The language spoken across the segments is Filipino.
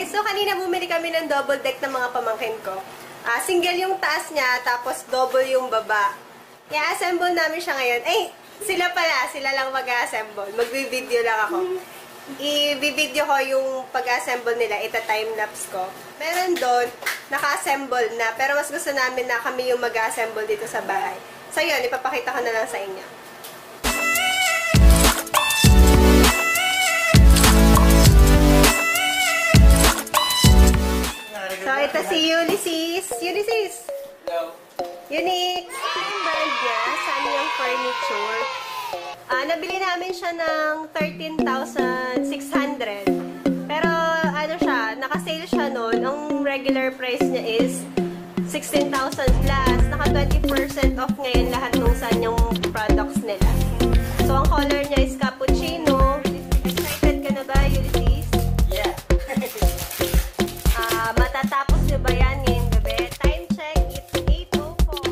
guys, so kanina bumili kami ng double deck ng mga pamangkin ko. Single yung taas niya, tapos double yung baba. I-assemble namin siya ngayon. Sila lang mag-assemble. Magbi-video lang ako. I-video ko yung pag-assemble nila, ita-timelapse ko. Meron doon, naka-assemble na, pero mas gusto namin na kami yung mag-assemble dito sa bahay. So yun, ipapakita ko na lang sa inyo. So ito si Ulysses. Ulysses! Hello. Unique! Yung brand niya, sa yung furniture. Nabili namin siya ng 13,600. Pero ano siya, naka-sale siya noon. Ang regular price niya is 16,000 plus. Naka 20% off ngayon lahat ng sanyang products nila. So ang color niya is cappuccino. Excited ka na ba, Ulysses? Yeah. Matatapos niyo ba yan ngayong gabi? Time check, it's 8:04.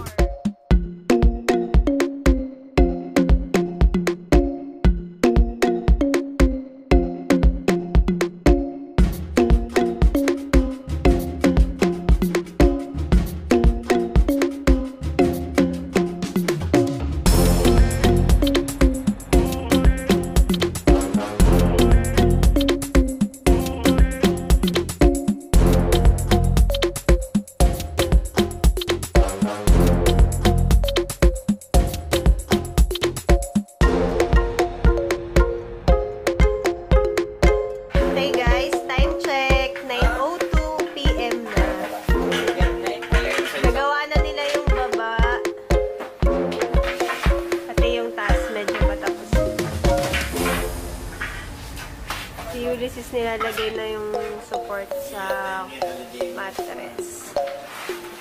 Okay guys, time check, 9:02 PM na. Nagawa na nila yung baba. Pati yung taas, medyo patapos. Si Ulysses nilalagay na yung support sa mattress.